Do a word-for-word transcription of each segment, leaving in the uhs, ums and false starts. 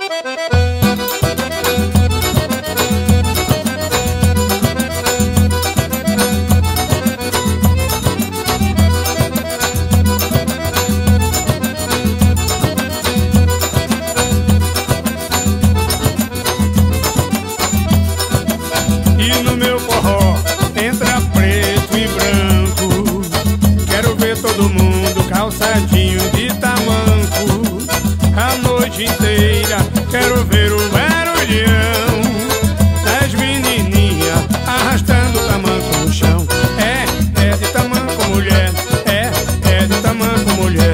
E no meu forró entra preto e branco. Quero ver todo mundo calçadinho de tamanco. A noite inteira quero ver o barulhão das menininhas arrastando tamanco no chão. É, é de tamanco mulher, é, é de tamanco mulher.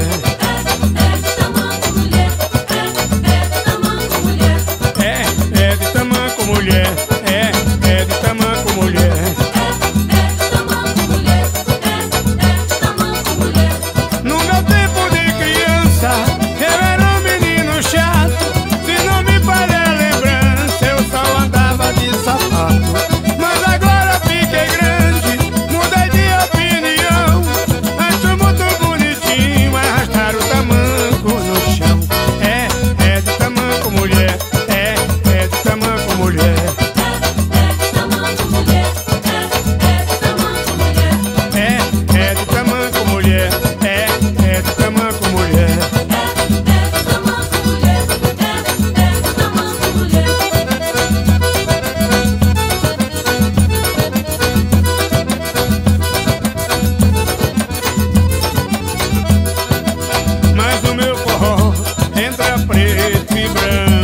É, é de tamanco mulher, é, é de tamanco mulher. No meu tempo de criança, eu era um menino chato. Se não me falha a lembrança, eu só andava de sapato. Mas agora fiquei grande, mudei de opinião. Acho muito bonitinho arrastar o tamanco no chão. É, é de tamanco mulher, é, é de tamanco mulher. É, é de tamanco mulher, é, é de tamanco mulher. Mas no meu forró entra preto e branco.